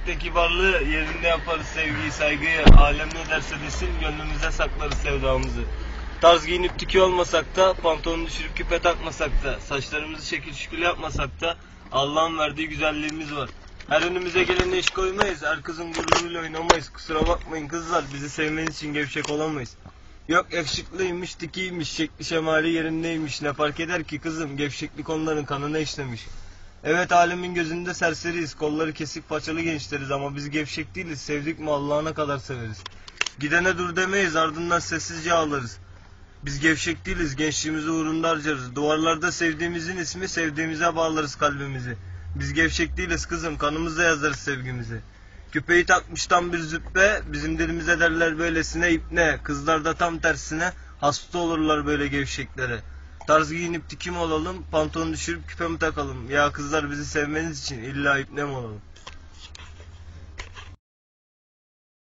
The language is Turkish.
Gençlikte kibarlığı yerinde yaparız, sevgiyi saygıyı. Alem ne derse desin, gönlümüze saklarız sevdamızı. Tarz giyinip tiki olmasak da, pantolonu düşürüp küpe takmasak da, saçlarımızı şekil şükür yapmasak da Allah'ın verdiği güzelliğimiz var. Her önümüze gelene iş koymayız, her kızın gururuyla oynamayız. Kusura bakmayın kızlar, bizi sevmeniz için gevşek olamayız. Yok yakışıklıymış, tikiymiş, şekli şemali yerindeymiş. Ne fark eder ki kızım, gevşeklik onların kanına işlemiş. Evet, alemin gözünde serseriyiz, kolları kesik paçalı gençleriz ama biz gevşek değiliz, sevdik mi Allah'ına kadar severiz. Gidene dur demeyiz, ardından sessizce ağlarız. Biz gevşek değiliz, gençliğimizi uğrunda harcarız. Duvarlarda sevdiğimizin ismi, sevdiğimize bağlarız kalbimizi. Biz gevşek değiliz kızım, kanımızda yazarız sevgimizi. Küpeyi takmış tam bir züppe, bizim dilimize derler böylesine ipne. Kızlar da tam tersine hasta olurlar böyle gevşeklere. Tarz giyinip dikim olalım, pantolonu düşürüp küpe mi takalım? Ya kızlar, bizi sevmeniz için illa ipne mi olalım?